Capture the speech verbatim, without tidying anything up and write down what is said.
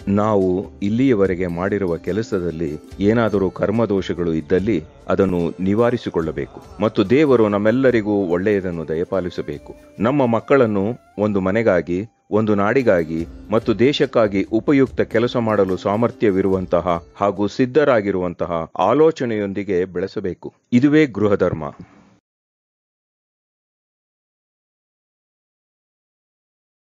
ನಾವು ಇಲ್ಲಿಯವರೆಗೆ ಮಾಡಿರುವ ಕೆಲಸದಲ್ಲಿ ಏನಾದರೂ ಕರ್ಮದೋಷಗಳು ಇದ್ದಲ್ಲಿ ಅದನ್ನು ನಿವಾರಿಸಿಕೊಳ್ಳಬೇಕು ಮತ್ತು ದೇವರು ನಮ್ಮೆಲ್ಲರಿಗೂ ಒಳ್ಳೆಯದನ್ನು ದಯಪಾಲಿಸಬೇಕು. ನಮ್ಮ ಮಕ್ಕಳನ್ನು ಒಂದು ಮನೆಗಾಗಿ, ಒಂದು ನಾಡಿಗಾಗಿ ಮತ್ತು ದೇಶಕ್ಕಾಗಿ ಉಪಯುಕ್ತ ಕೆಲಸ ಮಾಡಲು ಸಾಮರ್ಥ್ಯವಿರುವಂತಹ ಹಾಗೂ ಸಿದ್ಧರಾಗಿರುವಂತಹ ಆಲೋಚನೆಯೊಂದಿಗೆ ಬೆಳೆಸಬೇಕು. ಇದುವೇ ಗೃಹಧರ್ಮ.